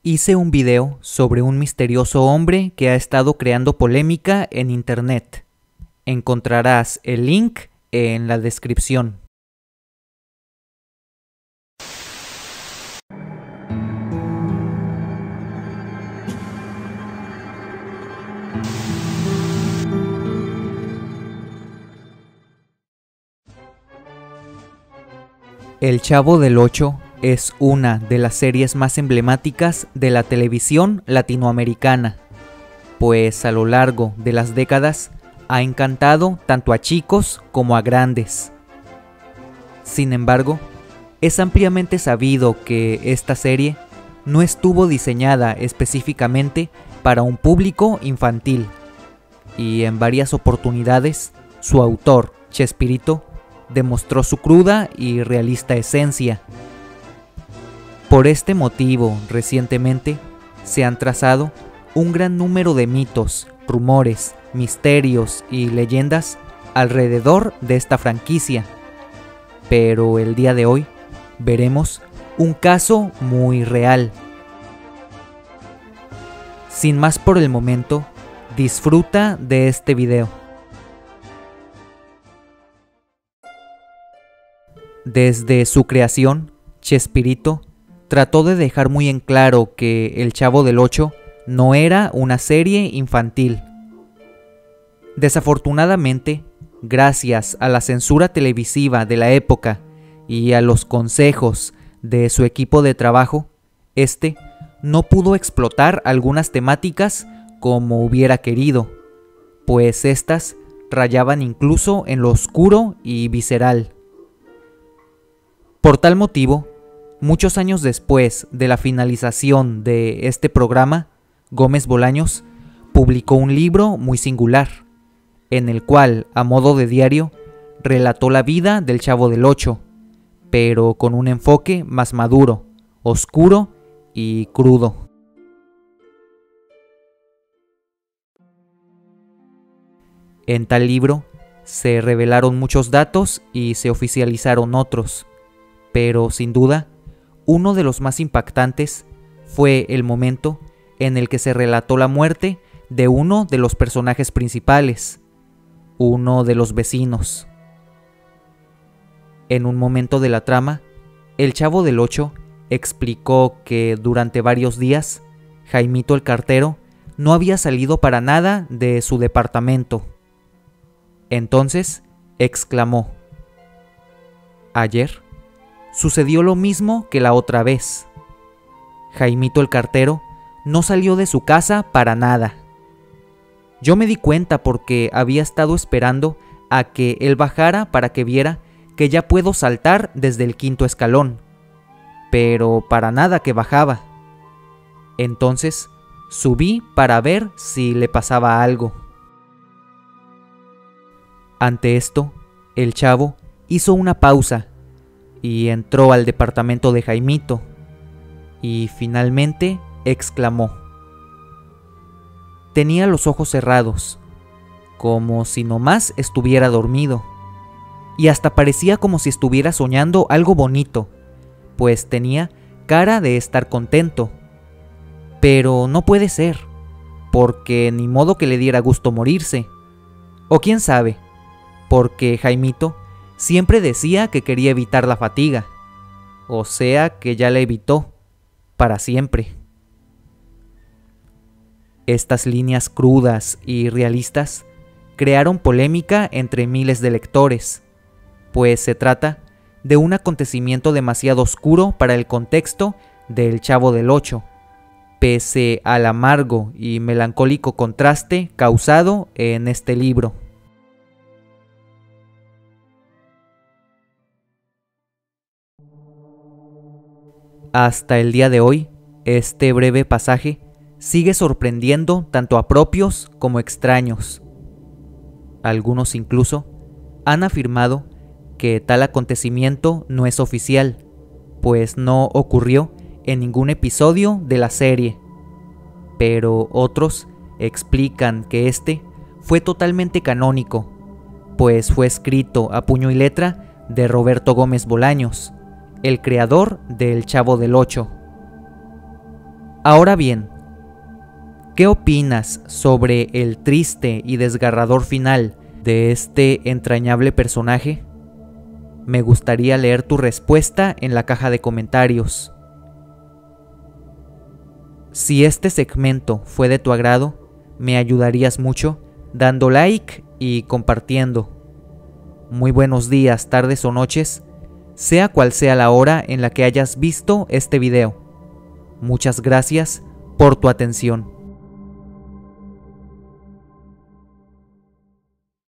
Hice un video sobre un misterioso hombre que ha estado creando polémica en internet. Encontrarás el link en la descripción. El Chavo del Ocho es una de las series más emblemáticas de la televisión latinoamericana, pues a lo largo de las décadas ha encantado tanto a chicos como a grandes. Sin embargo, es ampliamente sabido que esta serie no estuvo diseñada específicamente para un público infantil, y en varias oportunidades su autor, Chespirito, demostró su cruda y realista esencia. Por este motivo, recientemente, se han trazado un gran número de mitos, rumores, misterios y leyendas alrededor de esta franquicia. Pero el día de hoy veremos un caso muy real. Sin más por el momento, disfruta de este video. Desde su creación, Chespirito trató de dejar muy en claro que El Chavo del Ocho no era una serie infantil. Desafortunadamente, gracias a la censura televisiva de la época y a los consejos de su equipo de trabajo, este no pudo explotar algunas temáticas como hubiera querido, pues estas rayaban incluso en lo oscuro y visceral. Por tal motivo, muchos años después de la finalización de este programa, Gómez Bolaños publicó un libro muy singular, en el cual, a modo de diario, relató la vida del Chavo del Ocho, pero con un enfoque más maduro, oscuro y crudo. En tal libro se revelaron muchos datos y se oficializaron otros, pero sin duda, uno de los más impactantes fue el momento en el que se relató la muerte de uno de los personajes principales, uno de los vecinos. En un momento de la trama, el Chavo del Ocho explicó que durante varios días, Jaimito el cartero no había salido para nada de su departamento. Entonces, exclamó: «Ayer sucedió lo mismo que la otra vez. Jaimito el cartero no salió de su casa para nada. Yo me di cuenta porque había estado esperando a que él bajara para que viera que ya puedo saltar desde el 5.º escalón, pero para nada que bajaba. Entonces subí para ver si le pasaba algo». Ante esto, el Chavo hizo una pausa y entró al departamento de Jaimito, y finalmente exclamó. Tenía los ojos cerrados, como si nomás estuviera dormido, y hasta parecía como si estuviera soñando algo bonito, pues tenía cara de estar contento. Pero no puede ser, porque ni modo que le diera gusto morirse. O quién sabe, porque Jaimito siempre decía que quería evitar la fatiga, o sea que ya la evitó, para siempre. Estas líneas crudas y realistas crearon polémica entre miles de lectores, pues se trata de un acontecimiento demasiado oscuro para el contexto del Chavo del Ocho, pese al amargo y melancólico contraste causado en este libro. Hasta el día de hoy, este breve pasaje sigue sorprendiendo tanto a propios como extraños. Algunos incluso han afirmado que tal acontecimiento no es oficial, pues no ocurrió en ningún episodio de la serie. Pero otros explican que este fue totalmente canónico, pues fue escrito a puño y letra de Roberto Gómez Bolaños, el creador del Chavo del Ocho. Ahora bien, ¿qué opinas sobre el triste y desgarrador final de este entrañable personaje? Me gustaría leer tu respuesta en la caja de comentarios. Si este segmento fue de tu agrado, me ayudarías mucho dando like y compartiendo. Muy buenos días, tardes o noches, sea cual sea la hora en la que hayas visto este video. Muchas gracias por tu atención.